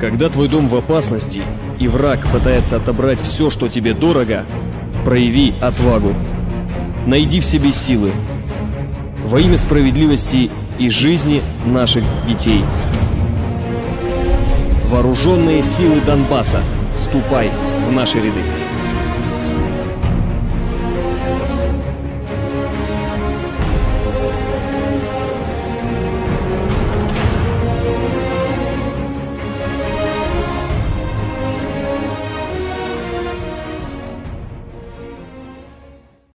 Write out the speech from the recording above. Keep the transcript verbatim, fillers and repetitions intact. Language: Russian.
Когда твой дом в опасности и враг пытается отобрать все, что тебе дорого, прояви отвагу. Найди в себе силы во имя справедливости и жизни наших детей. Вооруженные силы Донбасса, вступай в наши ряды.